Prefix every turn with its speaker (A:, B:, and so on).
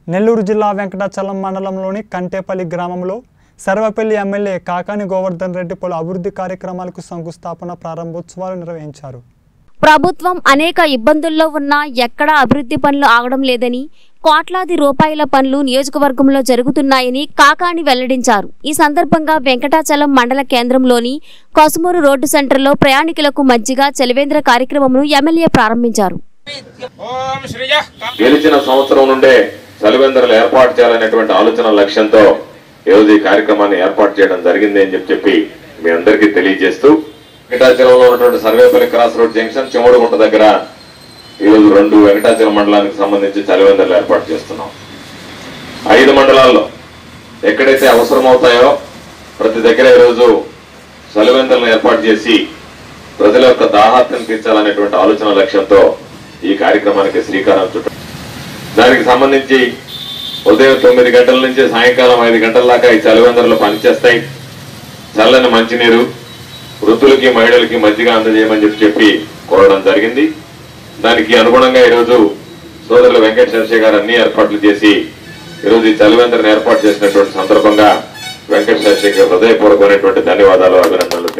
A: నెల్లూరు జిల్లా వెంకటాచలం మండలంలోని కంటేపల్లి గ్రామంలో సర్వపల్లి ఎమ్మెల్యే కాకాని గోవర్ధన్ రెడ్డి పలు అభివృద్ధి కార్యక్రమాలకు శంకుస్థాపన ప్రారంభోత్సవాలు నిర్వహించారు.
B: ప్రభుత్వం అనేక ఇబ్బందుల్లో ఉన్నా ఎక్కడా అభివృద్ధి పనులు ఆగడం లేదని, కోట్లాది రూపాయల పనులు నియోజకవర్గంలో జరుగుతున్నాయని కాకాని వెల్లడించారు. ఈ సందర్భంగా వెంకటాచలం మండల కేంద్రంలోని కొసమూరు రోడ్డు సెంటర్లో ప్రయాణికులకు మజ్జిగ చలివేంద్ర కార్యక్రమంను ఎమ్మెల్యే ప్రారంభించారు.
C: గెలిచిన సంవత్సరం నుండే చలివేంద్రలు ఏర్పాటు చేయాలనేటువంటి ఆలోచన లక్ష్యంతో ఈరోజు ఈ కార్యక్రమాన్ని ఏర్పాటు చేయడం జరిగింది అని చెప్పి మీ అందరికీ తెలియజేస్తూ, వెంకటాచలంలో ఉన్నటువంటి Sarvepalli cross road junction Chemadugunta దగ్గర ఈరోజు 2 వెంకటాచలం మండలానికి సంబంధించి చలివేంద్రలు ఏర్పాటు చేస్తున్నాం. 5 మండలాల్లో ఎక్కడైతే అవసరం అవుతాయో ప్రతి దగ్గర ఈరోజు చలివేంద్రలను ఏర్పాటు చేసి ప్రజల యొక్క దాహార్తిని తీర్చాలనేటువంటి ఆలోచన లక్ష్యంతో ఈ కార్యక్రమానికి శ్రీకారం చుట్టాం. దానికి సంబంధించి ఉదయం 9 గంటల నుంచి సాయంకాలం 5 గంటల దాకా ఈ చలివేంద్రలు పనిచేస్తాయి. చల్లని మంచినీరు వృద్ధులకి మహిళలకి మజ్జిగ అందజేయమని చెప్పి కోరడం జరిగింది. దానికి అనుగుణంగా ఈరోజు సోదరులు వెంకట శేషయ్య గారు అన్ని ఏర్పాట్లు చేసి ఈరోజు ఈ చలివేంద్రను ఏర్పాటు చేసినటువంటి సందర్భంగా వెంకట శేషయ్యకి హృదయపూర్వకమైనటువంటి ధన్యవాదాలు, అభినందనలు.